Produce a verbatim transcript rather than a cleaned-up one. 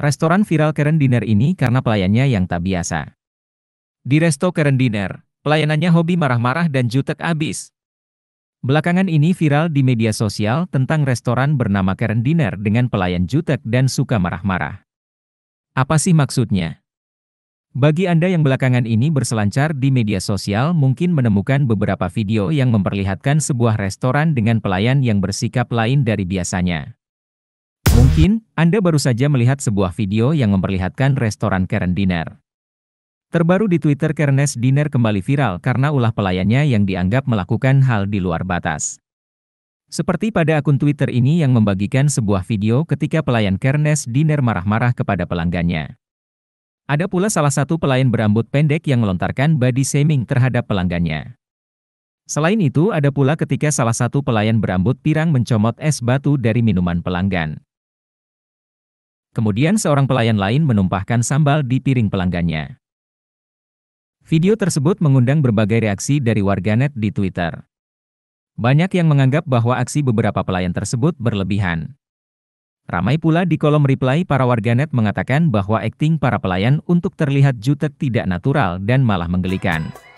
Restoran viral Karen Dinner ini karena pelayannya yang tak biasa. Di resto Karen Dinner, pelayanannya hobi marah-marah dan jutek abis. Belakangan ini viral di media sosial tentang restoran bernama Karen Dinner dengan pelayan jutek dan suka marah-marah. Apa sih maksudnya? Bagi Anda yang belakangan ini berselancar di media sosial mungkin menemukan beberapa video yang memperlihatkan sebuah restoran dengan pelayan yang bersikap lain dari biasanya. Mungkin, Anda baru saja melihat sebuah video yang memperlihatkan restoran Karen Dinner. Terbaru di Twitter, Karen's Dinner kembali viral karena ulah pelayannya yang dianggap melakukan hal di luar batas. Seperti pada akun Twitter ini yang membagikan sebuah video ketika pelayan Karen's Dinner marah-marah kepada pelanggannya. Ada pula salah satu pelayan berambut pendek yang melontarkan body shaming terhadap pelanggannya. Selain itu, ada pula ketika salah satu pelayan berambut pirang mencomot es batu dari minuman pelanggan. Kemudian seorang pelayan lain menumpahkan sambal di piring pelanggannya. Video tersebut mengundang berbagai reaksi dari warganet di Twitter. Banyak yang menganggap bahwa aksi beberapa pelayan tersebut berlebihan. Ramai pula di kolom reply para warganet mengatakan bahwa akting para pelayan untuk terlihat jutek tidak natural dan malah menggelikan.